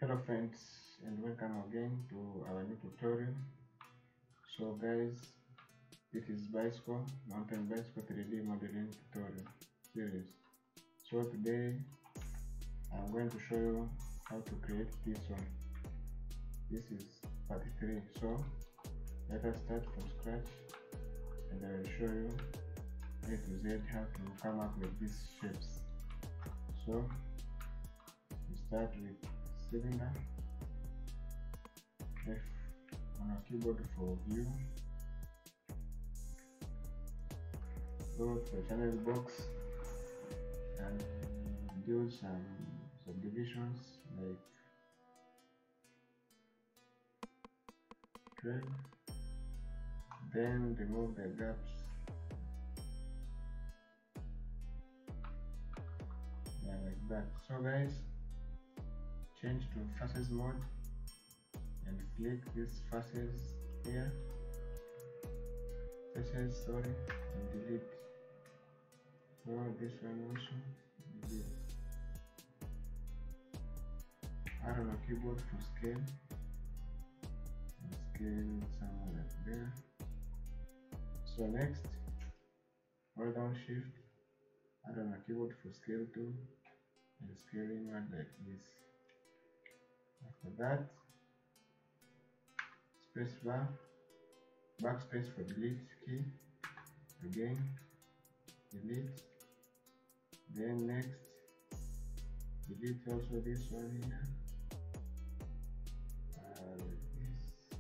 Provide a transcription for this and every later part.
Hello friends, and welcome again to our new tutorial. So guys, it is bicycle mountain bicycle 3D modeling tutorial series. So today I'm going to show you how to create this one. This is part 3. So let us start from scratch, and I will show you A to Z how to come up with these shapes. So we start with cylinder. F on our keyboard for view. Go to the channel box and do some subdivisions like 12. Then remove the gaps. Yeah, like that. So guys, change to faces mode and click this faces here, and delete. So this one also delete. Add on a keyboard for scale, and scale somewhere like there. So next, hold down shift, add on a keyboard for scale tool, and scaling one like this. After that, space bar, backspace for delete key, again delete. Then next, delete also this one here, like this.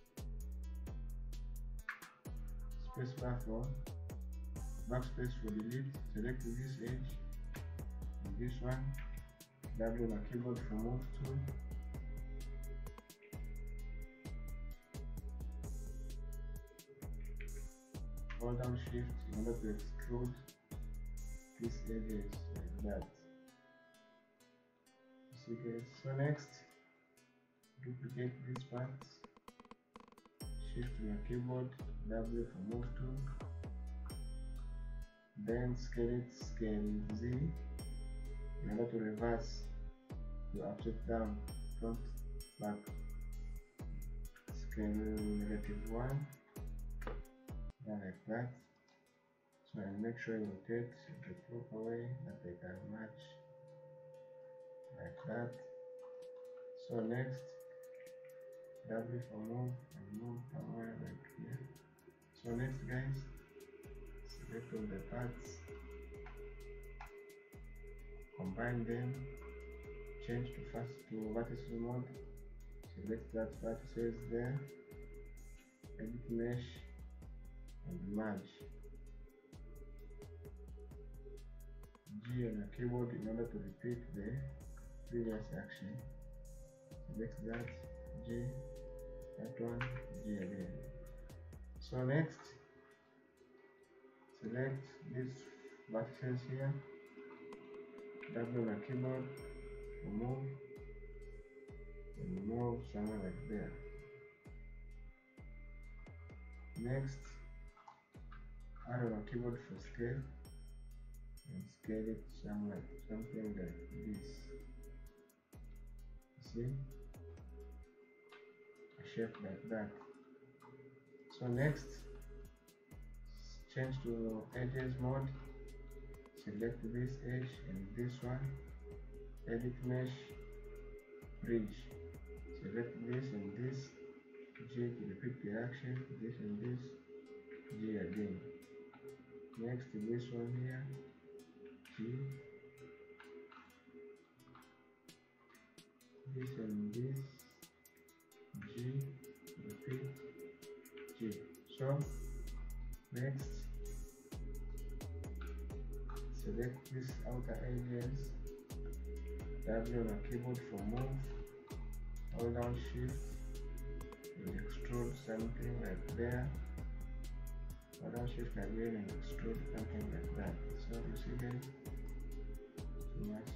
Space bar for backspace for delete. Select this edge and this one. W on a keyboard for move tool. Hold down shift in order to extrude these edges like that. See guys. So next, duplicate these parts. Shift on your keyboard, W for move tool. Then scale it, scale Z in order to reverse to upside down, front, back. Scale -1. Like that. So and make sure you rotate the proper way that they can match like that. So next, W for move and move somewhere like here. So next guys, select all the parts, combine them, change to vertices mode, select that vertices there, edit mesh and merge. G on a keyboard in order to repeat the previous action. Select that, G, that one, G again. So next, select these vertices here, W on a keyboard, remove, and move somewhere like there. Next, add on a keyboard for scale and scale it somewhere, something like this. See, a shape like that. So next, change to edges mode. Select this edge and this one. Edit mesh, bridge. Select this and this. G to repeat the action. This and this. G again. Next, this one here. G. This and this. G. Repeat. G. So next, select these outer edges. W on a keyboard for move. Hold down shift and extrude something like there. Hold down shift again and extrude something like that. So you see guys, too much.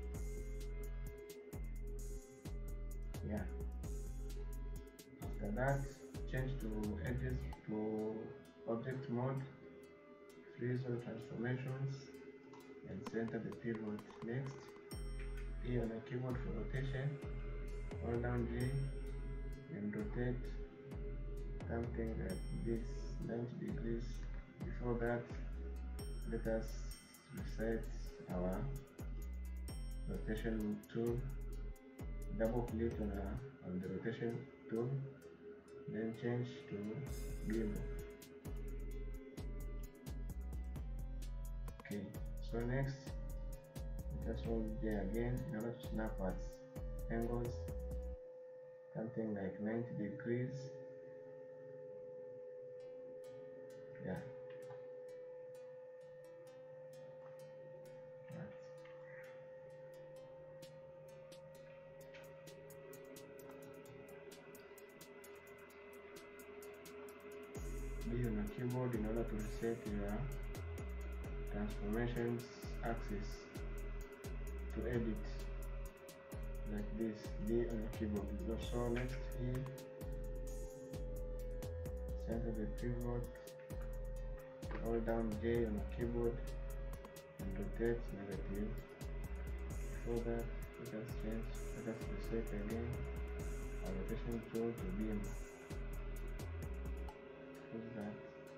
Yeah. After that, change to edges to object mode, freeze all transformations, and center the pivot. Next, E on a keyboard for rotation, hold down G and rotate something like this 90 degrees. Before that, let us reset our rotation tool. Double click on the rotation tool, then change to gimbal. Okay, so next let us hold J again in order to snap at angles, something like 90 degrees. Yeah. Be on your keyboard in order to reset your transformations axis to edit like this. D on your keyboard. So next here, center the pivot, hold down J on your keyboard and rotate negative. Before that, let us reset again our rotation tool to beam. That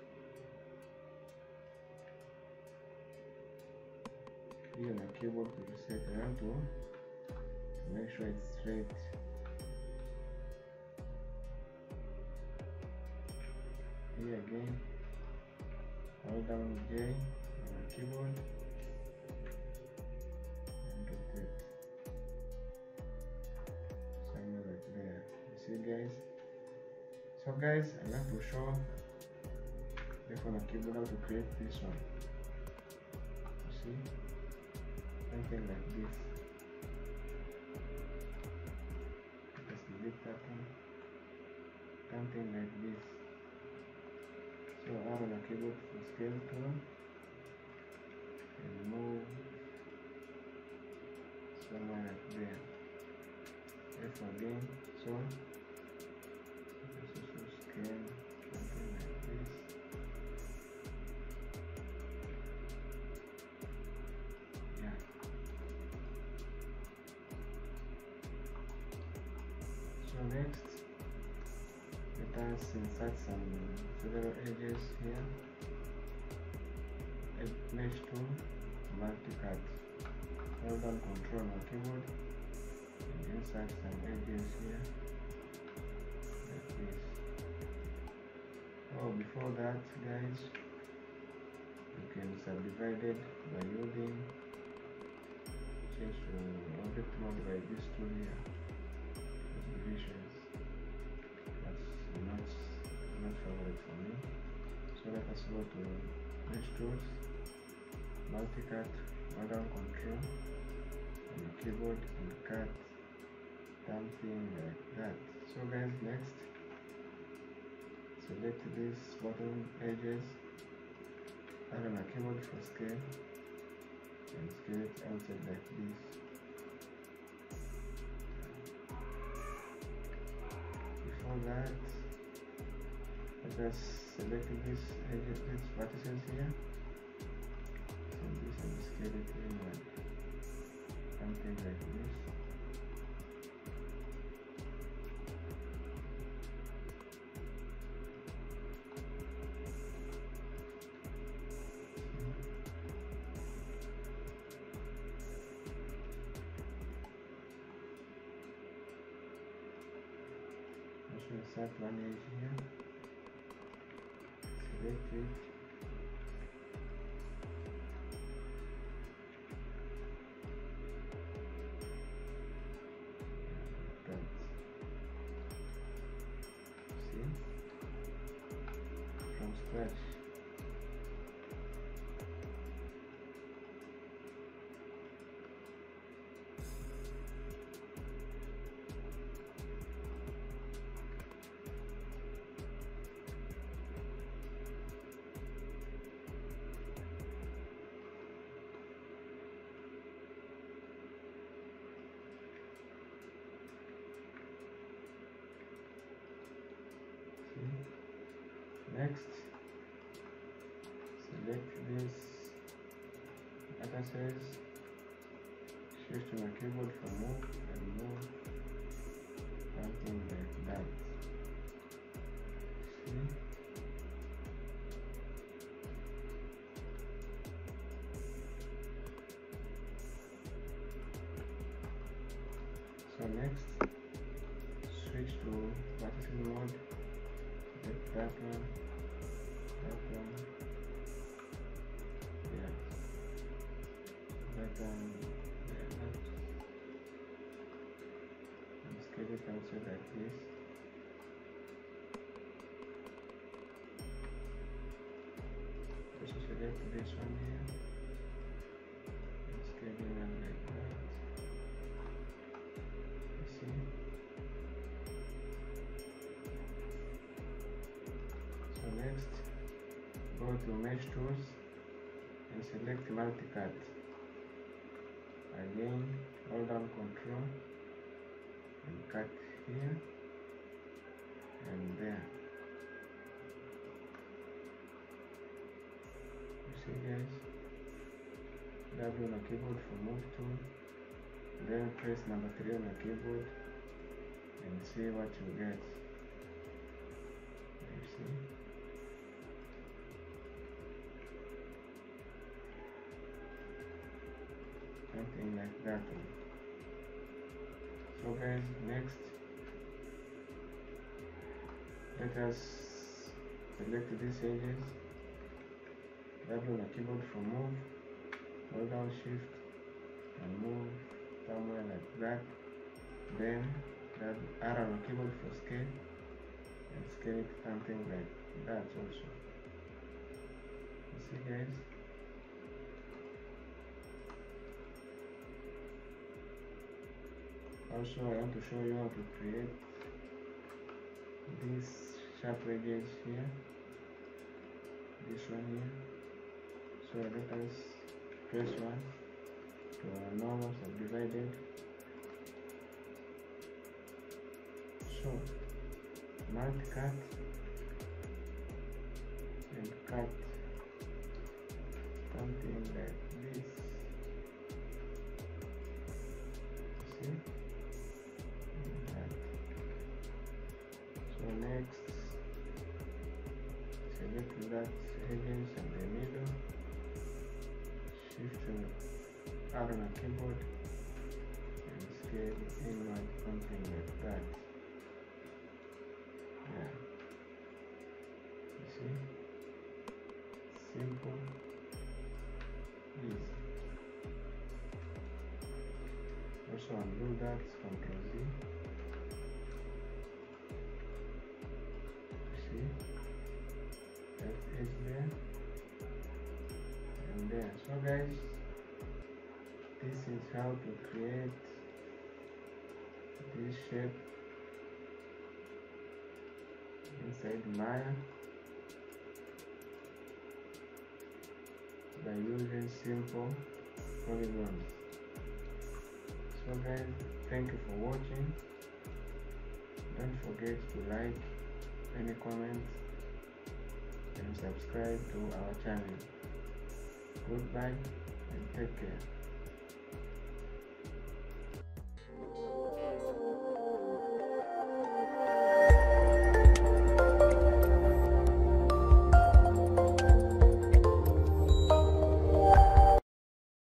here on the keyboard to reset around to make sure it's straight. Here again, hold down J on the keyboard and rotate somewhere like there. You see, guys? So guys, I want to show on a keyboard how to create this one. You see, something like this. Just delete that one. Something like this. So I have on a keyboard for scale tool and move somewhere like there. F again. So this is scale something like this. Next, let us insert some several edges here. Mesh tool, multi-cut. Hold down Control on keyboard and insert some edges here, like this. Oh, before that, guys, you can subdivide it by using change to object mode by this tool here. Divisions. That's not favorite for me. So let us go to Mesh Tools, Multi-Cut, hold down Control on the keyboard and cut something like that. So guys, next, select these bottom edges, add on a keyboard for scale, and scale it outside like this. That, let us select these edges, these vertices here, and this and scale it in like something like this. Insert one edge here, select it, see, from scratch. Next, select this vertices, shift to my keyboard for move and move something like that. See? So next, switch to vertical mode. Get that one, yeah, that one, yeah, that. And scale it also like this. Also select this one here and scale it on like that. You see? So next, go to mesh tools and select multicut. Again, hold down Control and cut here and there. You see guys? W on the keyboard for move tool, then press number 3 on the keyboard and see what you get. You see? Something like that. So guys, next let us select these edges, W on the keyboard for move, hold down shift and move somewhere like that, then that R on the keyboard for scale and scale it something like that also. You see guys? Also, I want to show you how to create these sharp edges here, this one here. So let us press 1 to a normal subdivided. So multi-cut and cut something like this. See? So next, select that edges in the middle, shift R on the keyboard and scale inward something like that. Yeah. You see? Simple, easy. Also undo that, Ctrl Z. See? That is there and there. So guys, this is how to create this shape inside Maya by using simple polygons. So guys, thank you for watching. Don't forget to like, any comments and subscribe to our channel. Goodbye and take care.